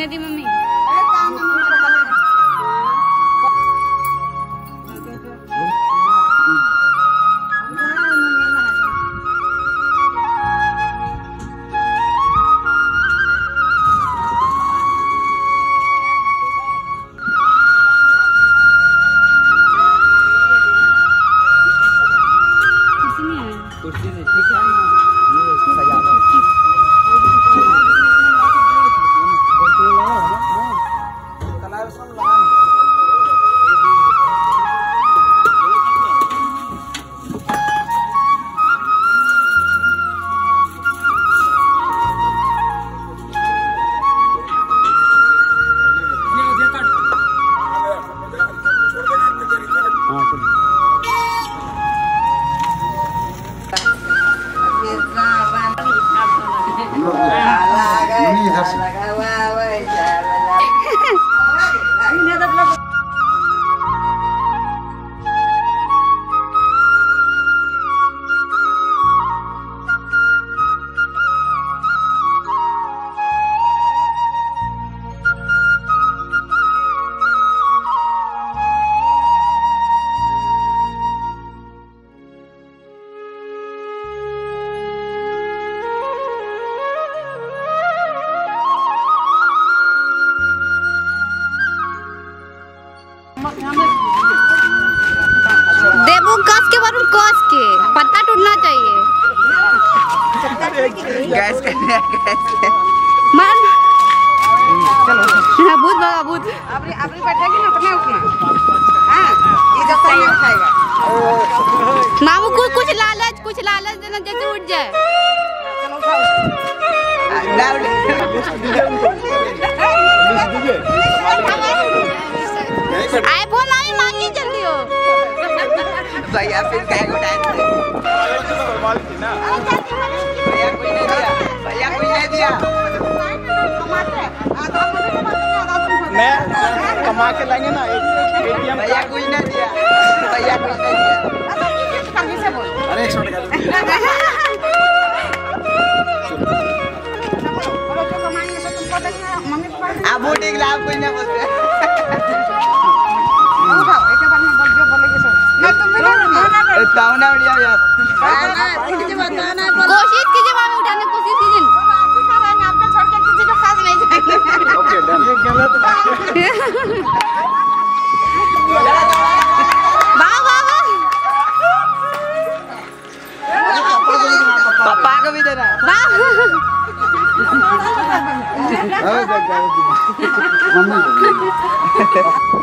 करने दी मम्मी। कुर्सी नहीं ठीक है ना, ये सजावट देबू कस के बारू कस के पत्ता टूटना चाहिए। गैस के मान चलो भूत बाबा भूत अपनी बैठेगी ना अपने उठना। हां ये जब सही उठाएगा मामू को कुछ लालच देना जैसे उठ जाए। चलो उठाओ आईफोन आई मांगी जल्दी हो भैया फिर कहे को टाइम भैया कोई नहीं दिया मैं कमा के लाएंगे ना एटीएम भैया कोई नहीं दिया अरे छोड़ आप वोट एक लाभ कोई नहीं बोलते ताऊना बढ़िया यार कोशिश कीजिए मामी उठाने कोशिश कीजिए। छोड़ के किसी के पास नहीं जाएंगे। ओके डन ये गलत वाह वाह वाह पापा को भी देना वाह मम्मी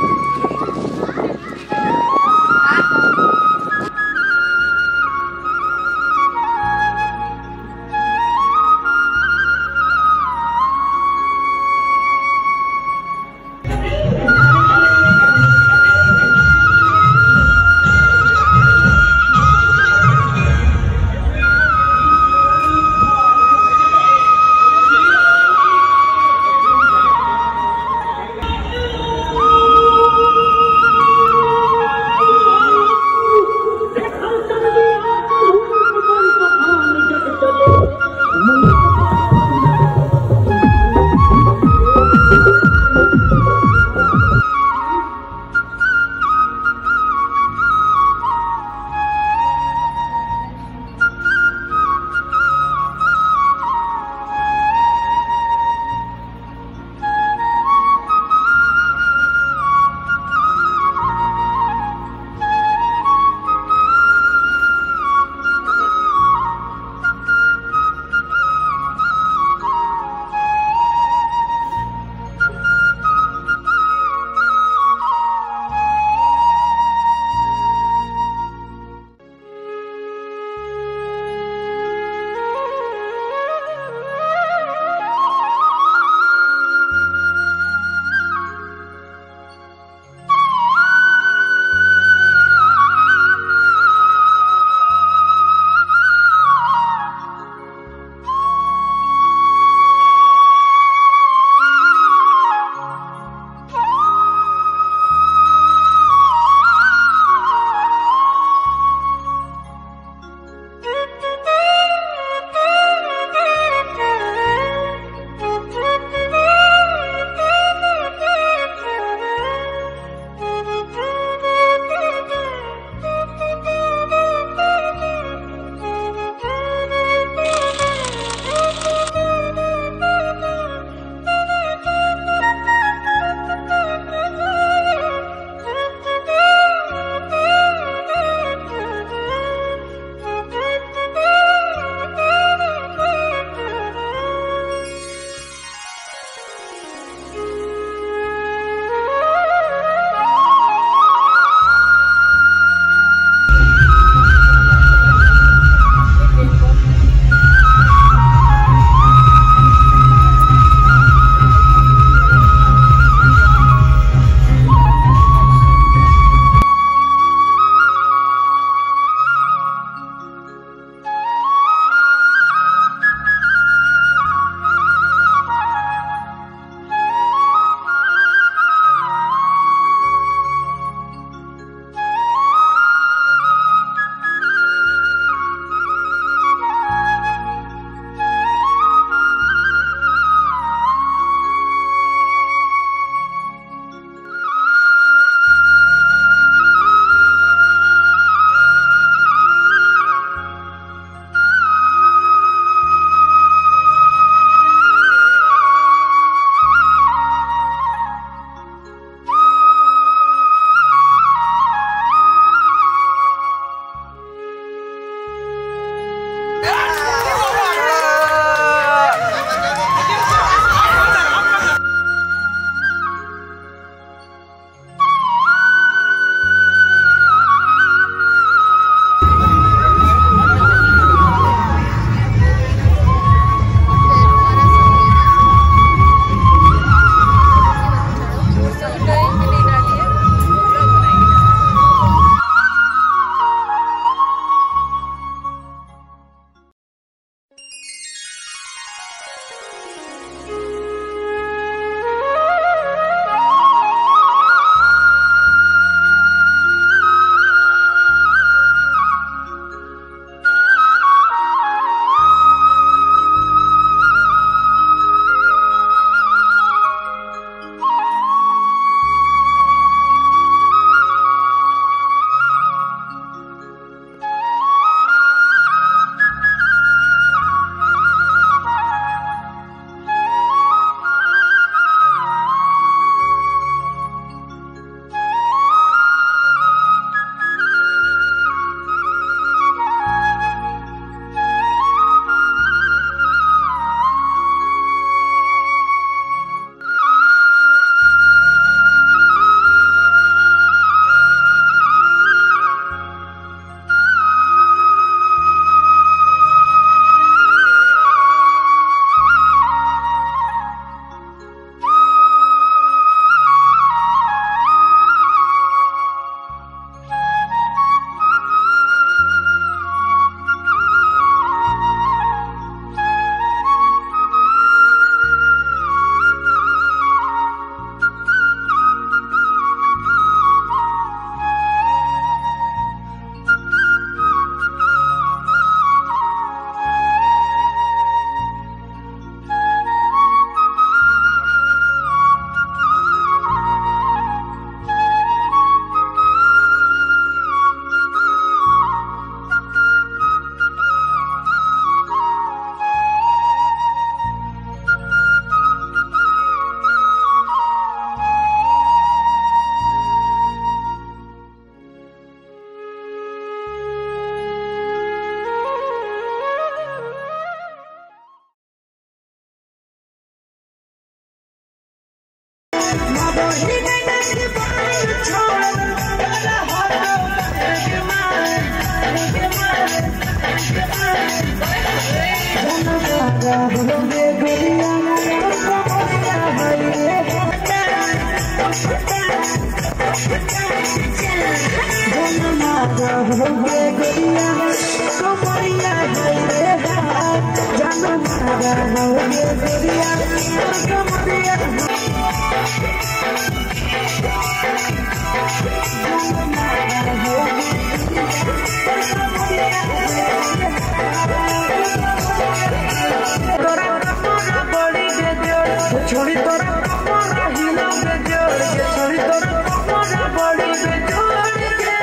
छोड़ी तोरा कमरा हिला के जोड़ के छोड़ी तोरा कमरा बड़ी के जोड़ के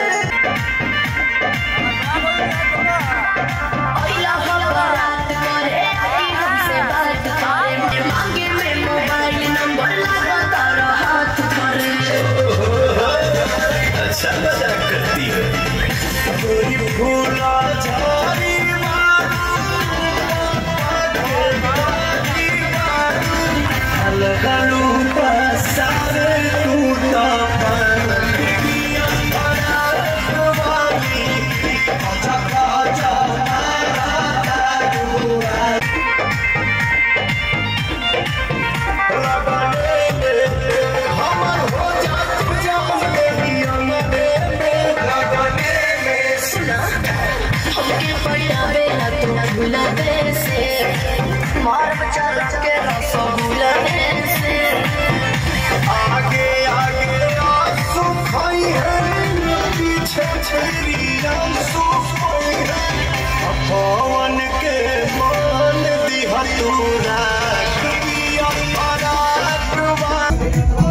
ओइला बारात करे आई हमसे बात करे मांगे में मोबाइल नंबर लगा तारा हाथ धरे अच्छा मजा करती है गोरी फूला झाड़ी लगालू पसारे टूटा पानिया वाली आजा आजा हमर हो जा तू जाने दिया लगाने में सुना हमके पड़ावे ना तू भुलावे से मार बचा के रसगुल्ला से आगे आगे आंसू खोई है पीछे छेरी आंसू खोई है पवन के मान दिया तूरा किया पराक्रम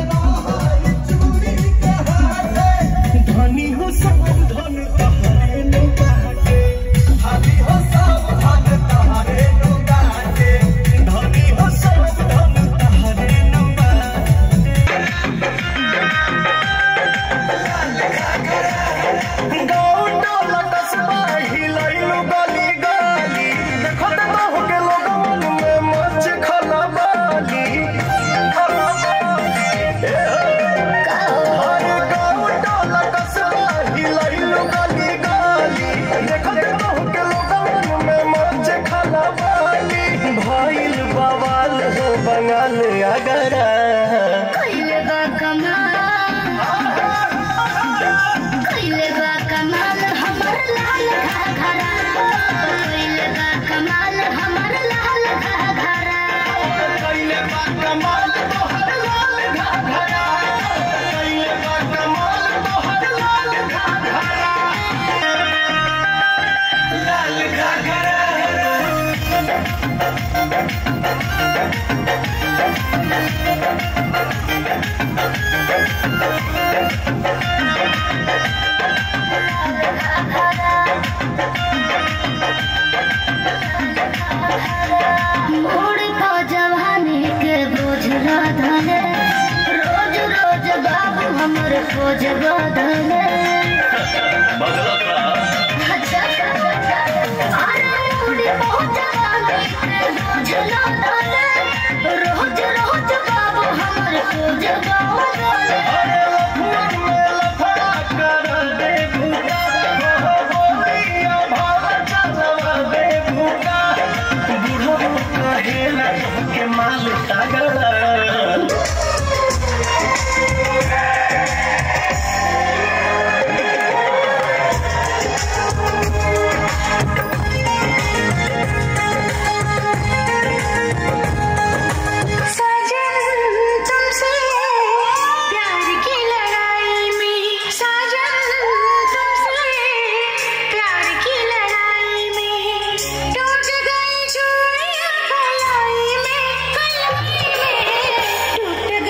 धनी हो सब धन तहारे नो बाटे धनी हो सब धन तहारे नो बाटे धनी हो सब धन तहारे नो बाटे गाँव टोला कस्बा हिलैलु गली गली देखो तो हो के लोगन में मच खलबली हर गाँव टोला कस्बा हिलैलु गली गली देखो तो हो के लोगन में मच खलबली भइल बवाल हो बंगाल अगरा कइले बा कमाल हमर लाल घाघरा कइले बा कमाल हमर लाल घाघरा कइले बा कमाल तोहर लाल घाघरा कइले बा कमाल तोहर लाल घाघरा लाल घाघरा मोड़ को जवानी के बोझ धले रोज रोज बाबू हमर खोज बदले अच्छा अरे मोड़ को जवानी के बोझ धले रोज रोज बाबू हमर खोज बदले अरे लफड़ा में लफड़ा कर दे भूका बोलिया भाव चलवा दे भूका बूढ़ा कहेला के माल तगड़ा टूट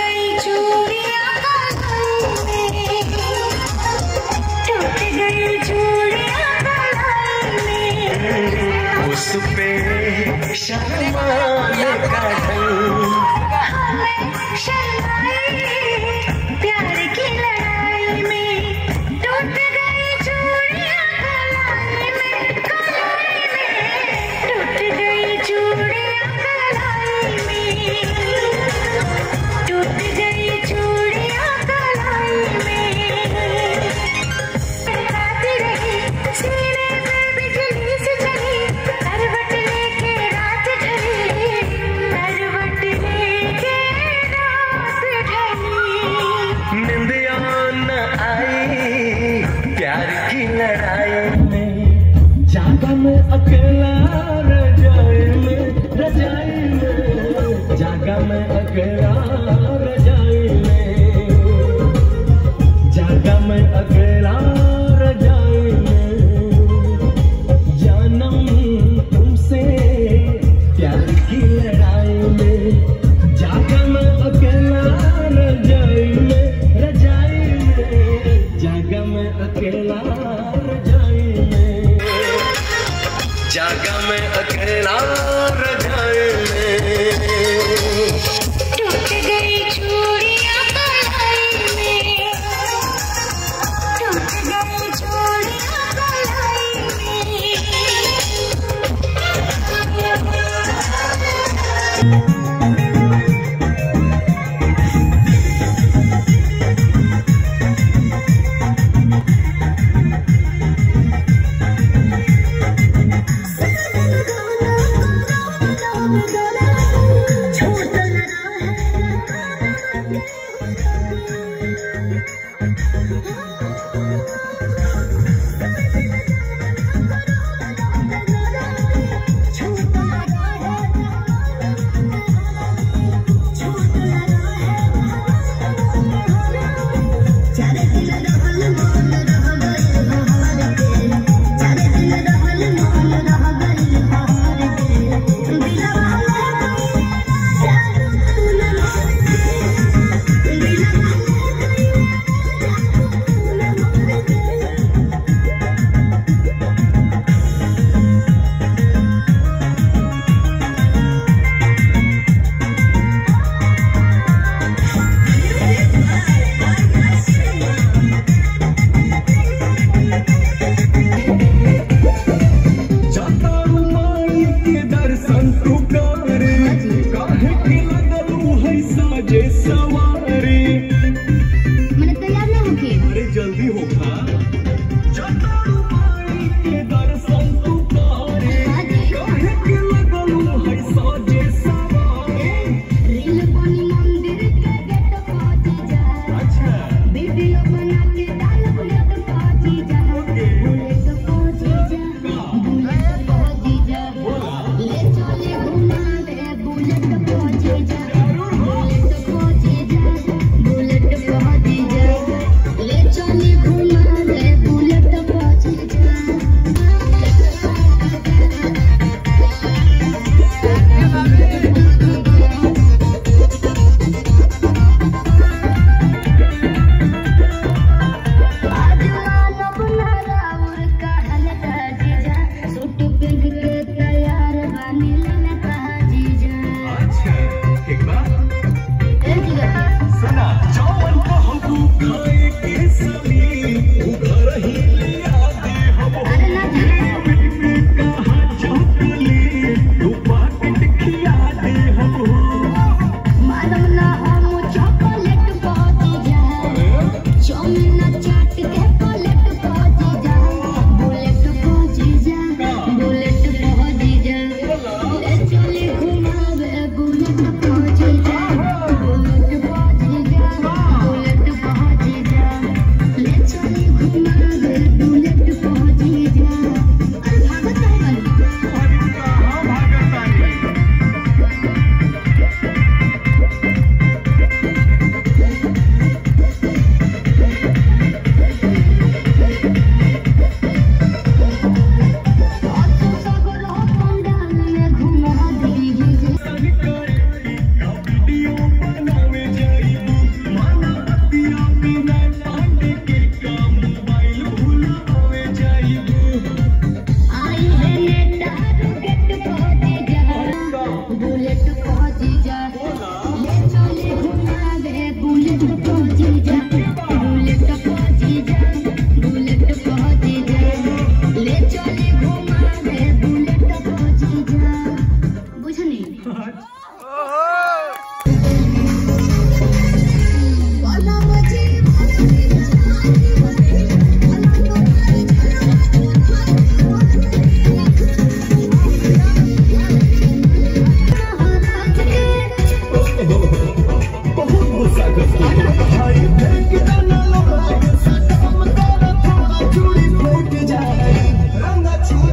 जागा मैं अकेला रजाई में, जागा मैं अकेला रजाई में, जानम तुमसे प्यार की लड़ाई में, जागा मैं अकेला रजाई में, रजाई में, जागा मैं अकेला रजाई में, जागा मैं अकेला रजाई में। टूट गई चूड़ियां कलाई में, टूट गई चूड़ियां कलाई में।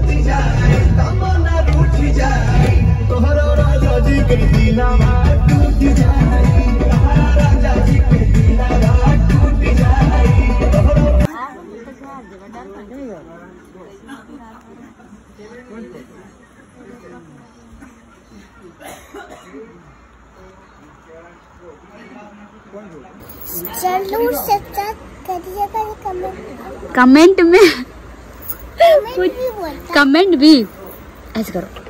तोहरा राजा जी कर दीना चलो सब्सक्राइब करिएगा, कमेंट में कमेंट भी कमेंट भी ऐसे करो।